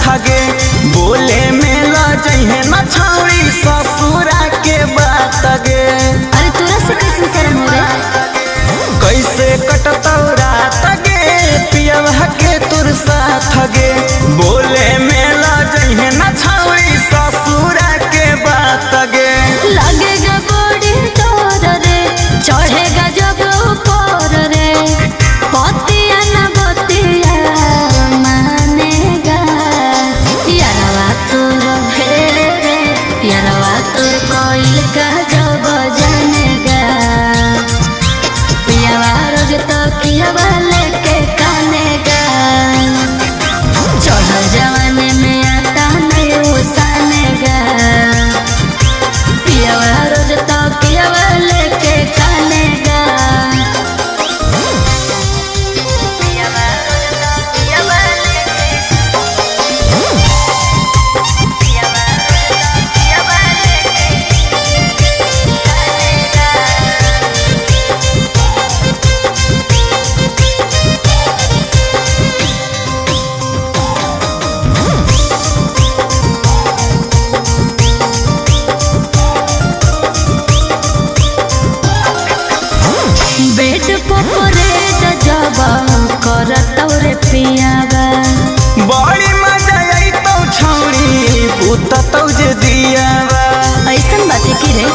गे बोले में ल जइहे न छौरी ससुरा के बात गे। अरे तोरा से कैसे शर्म हो रे? कैसे कटतौ रात गे पियवा के तुर साथ गे बोले में ल जइहे न छौरी ससुरा के बात गे। लगेगा बड़ी तोर रे चढ़ेगा जब ऊपर रे पतिया न बतिया मानेगा यारवा तोर हे रे यारवा तोर कोइल का जब जानेगा पियावा रोज तो कियावा लेके कानेगा चढ़ जवाने में आता नहीं उसानेगा पियावा रोज तो कियावा लेके कानेगा पियावा रोज तो कियावा लेके पियावा रोज तो कियावा लेके कानेगा। बेड पपरे जब करतौ रे पियावा बड़ी मजा अइतौ छौरी पुततौ जे दियावा। ऐसन बात की रे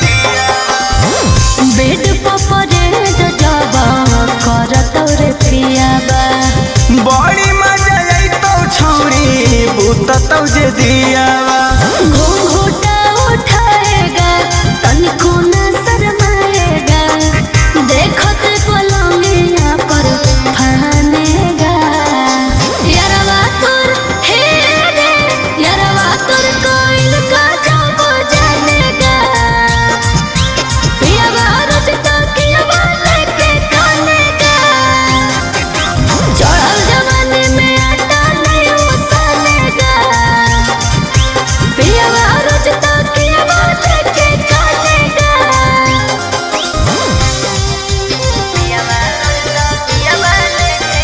बेड पपरे जब करतौ रे पियावा बड़ी मजा अइतौ छौरी पुततौ जे दियावा। घूंघटा उठाएगा तनिको न शर्माएगा देखत पलंगिया पर फानेगा यारवा तोर हे रे यारवा तोर कोइल का जब जानेगा पियावा रोज तो कियावा लेके कानेगा चढ़ल जवानी में आटा नहीं उसानेगा पियावा रोज तो कियावा लेके कानेगा पियावा रोज तो कियावा लेके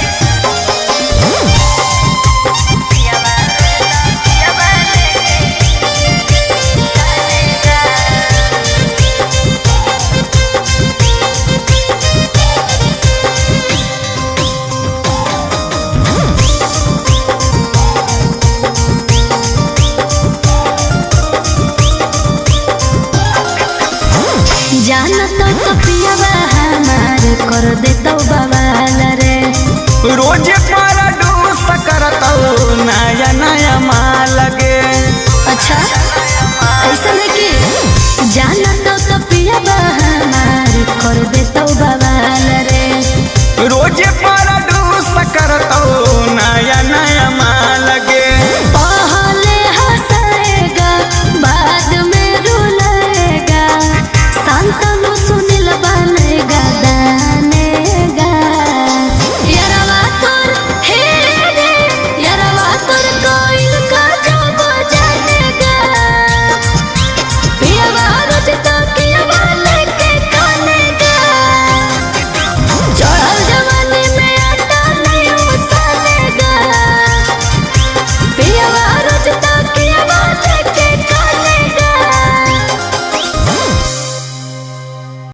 पियावा रोज तो कियावा लेके कानेगा। जाना तो पियावा हमार कर देतौ बवाल रे रोज पारा डूस करतौ नया नया माल गे। अच्छा ऐसा है कि जाना तो पियावा हमार कर देतौ बवाल